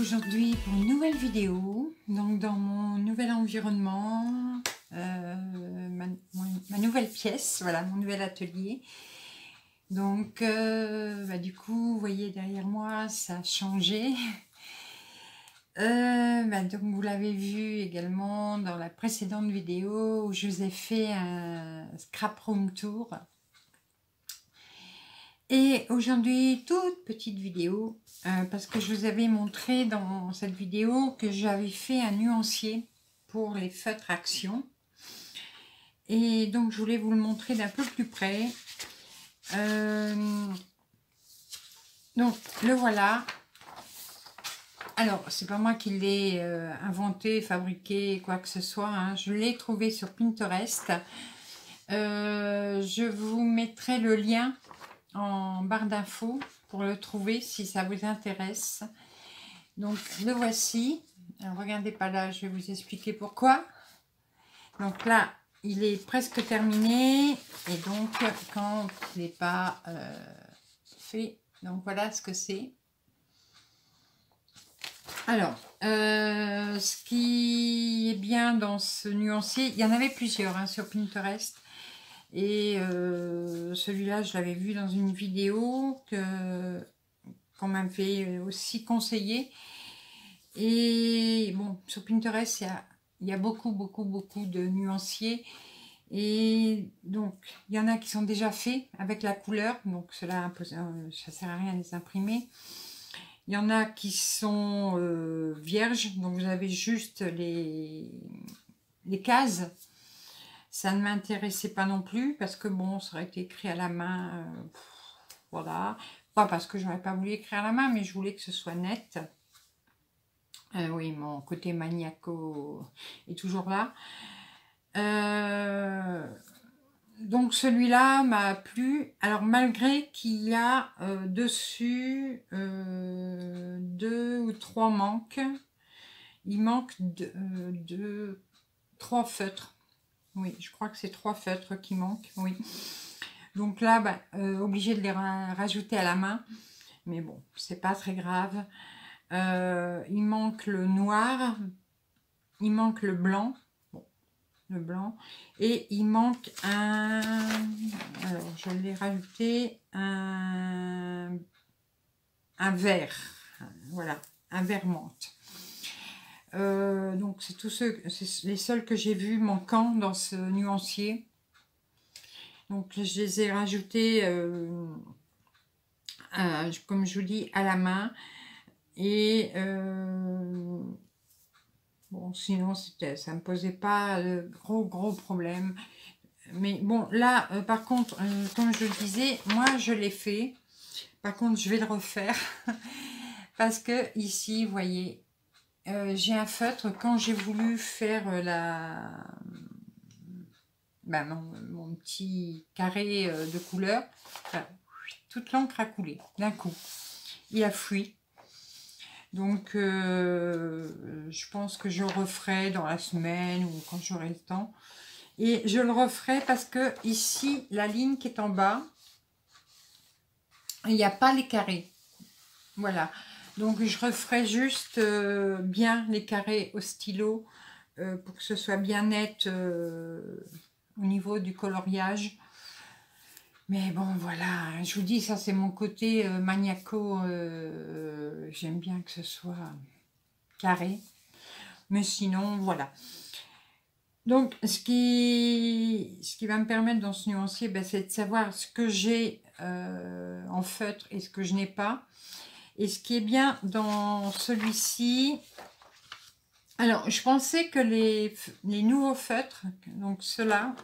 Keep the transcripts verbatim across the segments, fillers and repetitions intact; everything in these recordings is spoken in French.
aujourd'hui pour une nouvelle vidéo, donc dans mon nouvel environnement, euh, ma, ma nouvelle pièce, voilà, mon nouvel atelier. Donc euh, bah, du coup, vous voyez derrière moi, ça a changé. Euh, bah, donc vous l'avez vu également dans la précédente vidéo où je vous ai fait un scrap room tour. Et aujourd'hui, toute petite vidéo, euh, parce que je vous avais montré dans cette vidéo que j'avais fait un nuancier pour les feutres Action. Et donc, je voulais vous le montrer d'un peu plus près. Euh, donc, le voilà. Alors, c'est pas moi qui l'ai euh, inventé, fabriqué, quoi que ce soit. Hein. Je l'ai trouvé sur Pinterest. Euh, je vous mettrai le lien en barre d'infos pour le trouver si ça vous intéresse. Donc le voici. Alors, regardez pas là, je vais vous expliquer pourquoi. Donc là, il est presque terminé et donc quand il n'est pas euh, fait, donc voilà ce que c'est. Alors, euh, ce qui est bien dans ce nuancier, il y en avait plusieurs hein, sur Pinterest. Et euh, celui-là, je l'avais vu dans une vidéo que qu'on m'avait aussi conseillé. Et bon, sur Pinterest, il y a, il y a beaucoup, beaucoup, beaucoup de nuanciers. Et donc, il y en a qui sont déjà faits avec la couleur. Donc, cela, ça sert à rien de les imprimer. Il y en a qui sont euh, vierges. Donc, vous avez juste les, les cases. Ça ne m'intéressait pas non plus parce que bon, ça aurait été écrit à la main. Euh, voilà. Pas parce que je n'aurais pas voulu écrire à la main, mais je voulais que ce soit net. Euh, oui, mon côté maniaco est toujours là. Euh, donc celui-là m'a plu. Alors malgré qu'il y a euh, dessus euh, deux ou trois manques, il manque de, euh, de trois feutres. Oui, je crois que c'est trois feutres qui manquent, oui. Donc là, bah, euh, obligé de les ra rajouter à la main. Mais bon, c'est pas très grave. Euh, il manque le noir. Il manque le blanc. Bon, le blanc. Et il manque un... Alors, je l'ai rajouté. Un... Un vert. Voilà, un vert menthe. Euh, donc c'est tous ceux, c'est les seuls que j'ai vus manquants dans ce nuancier. Donc je les ai rajoutés, euh, à, comme je vous dis, à la main. Et euh, bon, sinon c'était, ça me posait pas de gros gros problèmes. Mais bon, là, euh, par contre, euh, comme je le disais, moi je l'ai fait. Par contre, je vais le refaire parce que ici, vous voyez. Euh, j'ai un feutre, quand j'ai voulu faire euh, la, ben, mon, mon petit carré euh, de couleur, enfin, toute l'encre a coulé d'un coup. Il a fui. Donc, euh, je pense que je referai dans la semaine ou quand j'aurai le temps. Et je le referai parce que ici, la ligne qui est en bas, il n'y a pas les carrés. Voilà. Donc, je referai juste euh, bien les carrés au stylo euh, pour que ce soit bien net euh, au niveau du coloriage. Mais bon, voilà. Je vous dis, ça, c'est mon côté euh, maniaco. Euh, J'aime bien que ce soit carré. Mais sinon, voilà. Donc, ce qui, ce qui va me permettre dans ce nuancier, ben, c'est de savoir ce que j'ai euh, en feutre et ce que je n'ai pas. Et ce qui est bien dans celui-ci, alors je pensais que les, les nouveaux feutres, donc ceux-là,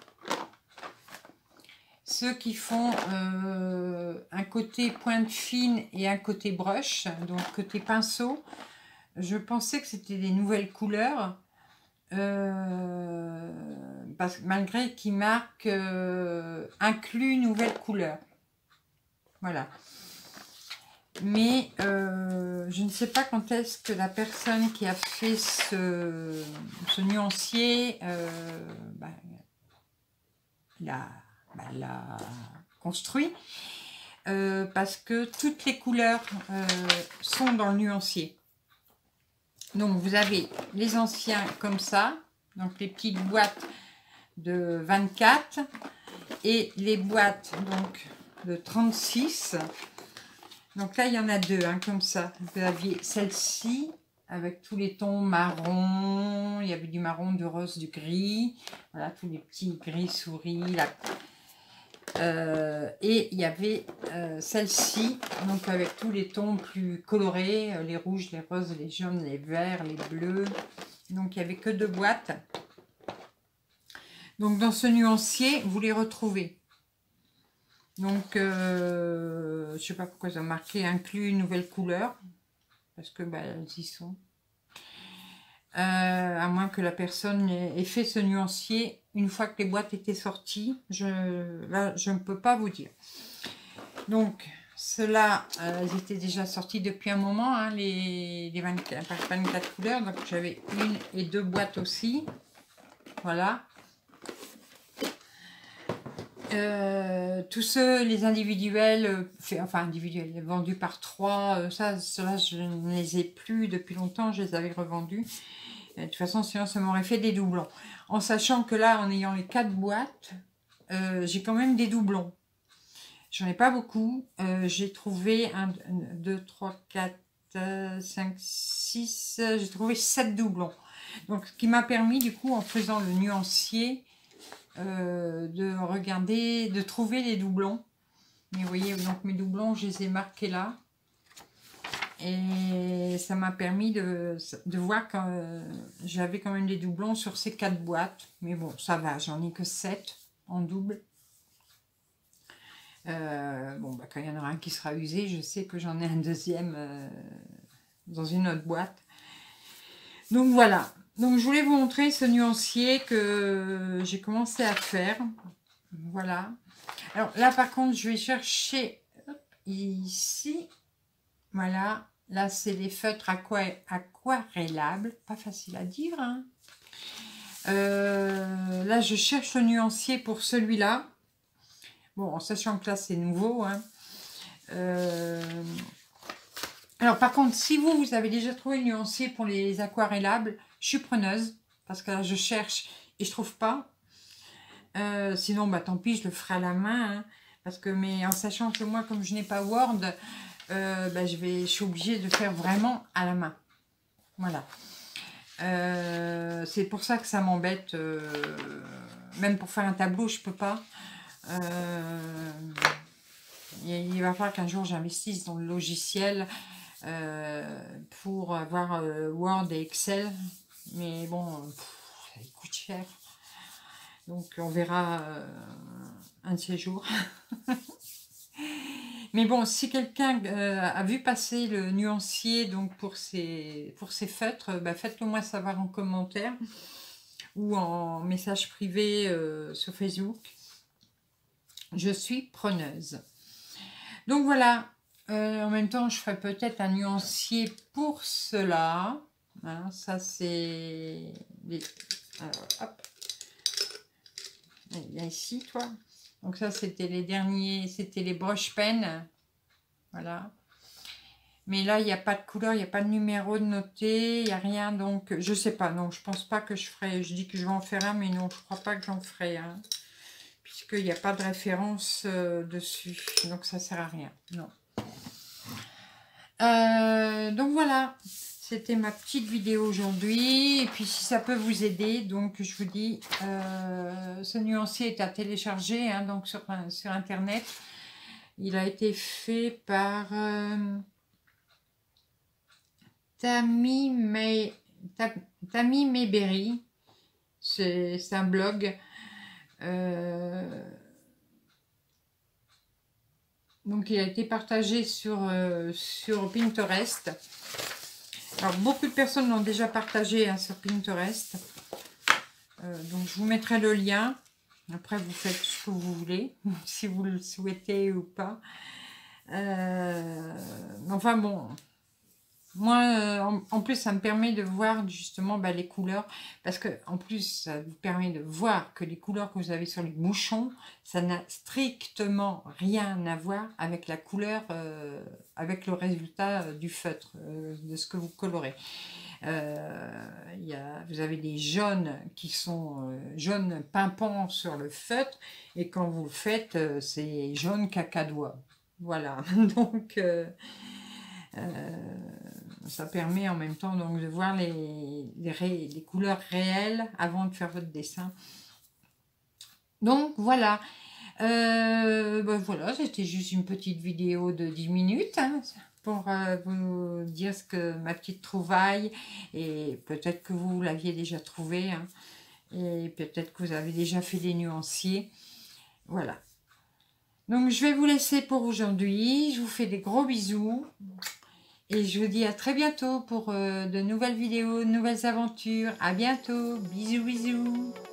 ceux qui font euh, un côté pointe fine et un côté brush, donc côté pinceau, je pensais que c'était des nouvelles couleurs, euh, parce que malgré qu'ils marquent euh, inclus nouvelles couleurs. Voilà. Mais euh, je ne sais pas quand est-ce que la personne qui a fait ce, ce nuancier euh, bah, l'a bah, l'a construit. Euh, parce que toutes les couleurs euh, sont dans le nuancier. Donc vous avez les anciens comme ça, donc les petites boîtes de vingt-quatre et les boîtes donc de trente-six. Donc là il y en a deux hein, comme ça. Vous aviez celle-ci avec tous les tons marron, il y avait du marron, du rose, du gris, voilà tous les petits gris souris là. Euh, et il y avait euh, celle-ci, donc avec tous les tons plus colorés, euh, les rouges, les roses, les jaunes, les verts, les bleus. Donc il n'y avait que deux boîtes. Donc dans ce nuancier, vous les retrouvez. Donc euh, je ne sais pas pourquoi ils ont marqué inclus une nouvelle couleur, parce que bah, elles y sont. Euh, à moins que la personne ait fait ce nuancier une fois que les boîtes étaient sorties, je, là je ne peux pas vous dire. Donc ceux-là, euh, ils étaient déjà sortis depuis un moment, hein, les, les vingt-quatre, vingt-quatre couleurs, donc j'avais une et deux boîtes aussi, voilà. Euh, tous ceux, les individuels, euh, fait, enfin individuels, vendus par trois, euh, ça, ceux-là je ne les ai plus depuis longtemps, je les avais revendus. De toute façon, sinon, ça m'aurait fait des doublons. En sachant que là, en ayant les quatre boîtes, euh, j'ai quand même des doublons. J'en ai pas beaucoup. Euh, j'ai trouvé un, deux, trois, quatre, cinq, six. J'ai trouvé sept doublons. Donc, ce qui m'a permis, du coup, en faisant le nuancier, euh, de regarder, de trouver les doublons. Mais vous voyez, donc mes doublons, je les ai marqués là. Et ça m'a permis de, de voir que euh, j'avais quand même des doublons sur ces quatre boîtes. Mais bon, ça va, j'en ai que sept en double. Euh, bon, bah, quand il y en aura un qui sera usé, je sais que j'en ai un deuxième euh, dans une autre boîte. Donc voilà. Donc je voulais vous montrer ce nuancier que j'ai commencé à faire. Voilà. Alors là, par contre, je vais chercher hop, ici. Voilà. Là, c'est les feutres aquarellables. Pas facile à dire. Hein. Euh, là, je cherche le nuancier pour celui-là. Bon, en sachant que là, c'est nouveau. Hein. Euh, alors, par contre, si vous, vous avez déjà trouvé le nuancier pour les aquarellables, je suis preneuse. Parce que là, je cherche et je trouve pas. Euh, sinon, bah, tant pis, je le ferai à la main. Hein, parce que, mais en sachant que moi, comme je n'ai pas Word... Euh, ben, je, vais, je suis obligée de faire vraiment à la main. Voilà. Euh, c'est pour ça que ça m'embête. Euh, même pour faire un tableau, je peux pas. Euh, il, il va falloir qu'un jour j'investisse dans le logiciel euh, pour avoir euh, Word et Excel. Mais bon, pff, ça coûte cher. Donc on verra euh, un de ces jours. Mais bon, si quelqu'un euh, a vu passer le nuancier donc pour ses, pour ses feutres, bah faites-le moi savoir en commentaire ou en message privé euh, sur Facebook. Je suis preneuse. Donc voilà, euh, en même temps, je ferai peut-être un nuancier pour cela. Hein, ça, c'est... Les... Alors, hop. Viens ici, toi. Donc ça, c'était les derniers, c'était les broche pennes. Voilà. Mais là, il n'y a pas de couleur, il n'y a pas de numéro de noté, il n'y a rien. Donc, je sais pas. Non, je pense pas que je ferai. Je dis que je vais en faire un, mais non, je crois pas que j'en ferai un. Puisqu'il n'y a pas de référence euh, dessus. Donc, ça sert à rien. Non. Euh, donc, voilà. C'était ma petite vidéo aujourd'hui. Et puis, si ça peut vous aider, donc, je vous dis, euh, ce nuancier est à télécharger hein, donc sur, sur Internet. Il a été fait par euh, Tammy, May, Tammy Mayberry. C'est un blog. Euh, donc, il a été partagé sur, euh, sur Pinterest. Alors, beaucoup de personnes l'ont déjà partagé hein, sur Pinterest. Euh, donc, je vous mettrai le lien. Après, vous faites ce que vous voulez, si vous le souhaitez ou pas. Euh, enfin, bon. Moi, euh, en, en plus, ça me permet de voir justement bah, les couleurs. Parce que en plus, ça vous permet de voir que les couleurs que vous avez sur les bouchons, ça n'a strictement rien à voir avec la couleur, euh, avec le résultat euh, du feutre, euh, de ce que vous colorez. Euh, il y a, vous avez des jaunes qui sont euh, jaunes pimpants sur le feutre, et quand vous le faites, euh, c'est jaune cacadois. Voilà, donc euh, euh, ça permet en même temps donc de voir les, les, ré, les couleurs réelles avant de faire votre dessin. Donc voilà. Euh, ben voilà, c'était juste une petite vidéo de dix minutes hein, pour euh, vous dire ce que ma petite trouvaille, et peut-être que vous l'aviez déjà trouvé hein, et peut-être que vous avez déjà fait des nuanciers. Voilà. Donc je vais vous laisser pour aujourd'hui. Je vous fais des gros bisous et je vous dis à très bientôt pour euh, de nouvelles vidéos, de nouvelles aventures. À bientôt. Bisous, bisous.